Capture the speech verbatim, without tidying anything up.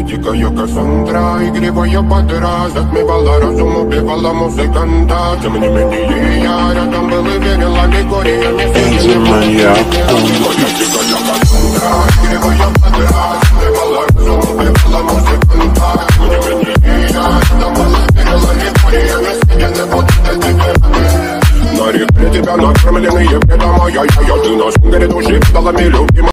моя дикая Кассандра, игривая подра, затмевала разум, убивала музыканта. Тем не менее я рядом был и верил аллегориями. Энди Маньяк. Моя дикая Кассандра, игривая подра, затмевала разум, убивала музыканта. Тем не менее я рядом был и верил аллегориями. Съедены будто тебе. На реке тебя накормленные бедом, ай-яй-яй, ты на сунгере души педалами любима.